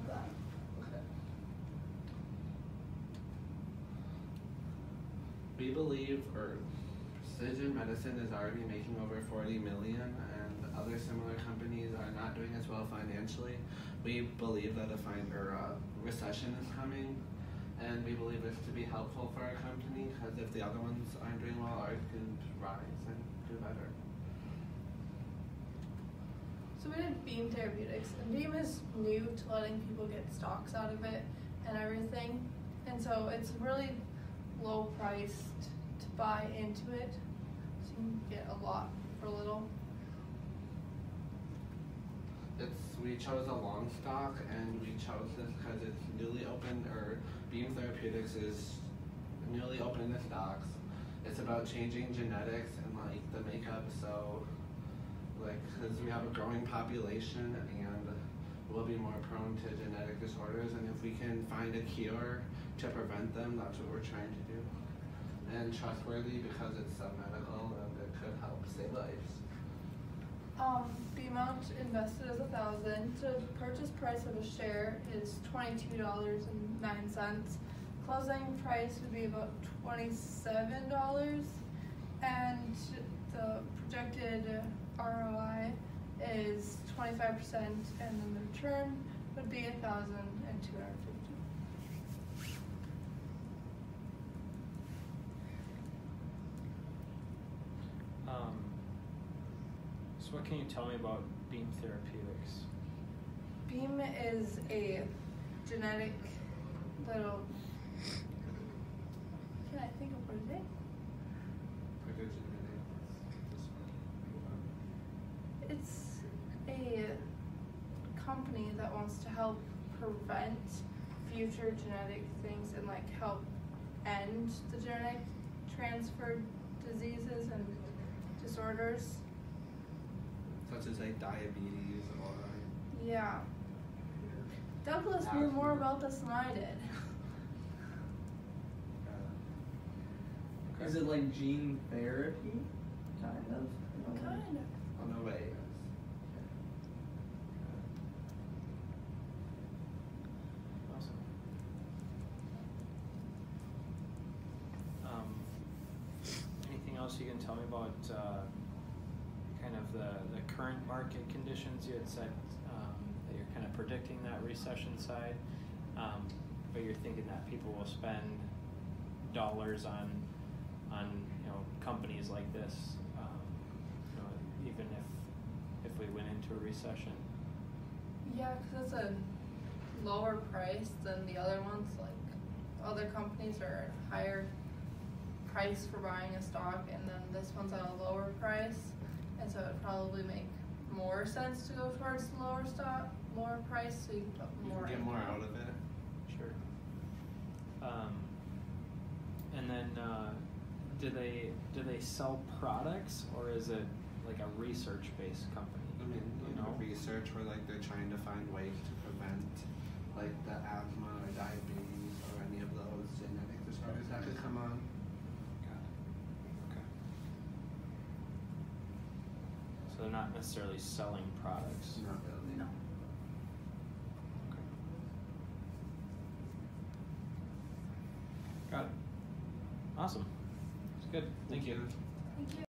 of that. Okay. We believe, precision medicine is already making over 40 million, and other similar companies are not doing as well financially. We believe that a recession is coming, and we believe this to be helpful for our company, because if the other ones aren't doing well, ours can rise and do better. So we did Beam Therapeutics, and Beam is new to letting people get stocks out of it and everything, and so it's really low priced to buy into it, so you can get a lot for little. We chose a long stock, and we chose this because it's newly opened, or Beam Therapeutics is newly opened to stocks. It's about changing genetics and like the makeup, so because we have a growing population and we'll be more prone to genetic disorders, and if we can find a cure to prevent them, that's what we're trying to do. And trustworthy because it's medical and it could help save lives. The amount invested is $1,000. The purchase price of a share is $22.09. Closing price would be about $27, and the projected ROI is 25%, and then the return would be $1,250. So what can you tell me about Beam Therapeutics? Beam is a genetic little. Can I think of what it is? It's a company that wants to help prevent future genetic things and like help end the genetic transferred diseases and disorders. Such as like diabetes or Yeah. Douglas knew more about this than I did. Is it like gene therapy? Kind of. Kind of. on the way. Awesome. Anything else you can tell me about kind of the current market conditions? You had said that you're kind of predicting that recession side, but you're thinking that people will spend dollars on companies like this, even if we went into a recession. Yeah, because it's a lower price than the other ones. Like other companies are higher price for buying a stock, and then this one's at a lower price, and so it'd probably make more sense to go towards the lower price, so you can put more. Get more out of it. Sure. And then, do they sell products, or is it like a research-based company? I mean, research where like they're trying to find ways to prevent like the asthma or diabetes or any of those genetic disorders that could come on. Got it. Okay. So they're not necessarily selling products. Not really. No. Okay. Got it. Awesome. It's good. Thank you.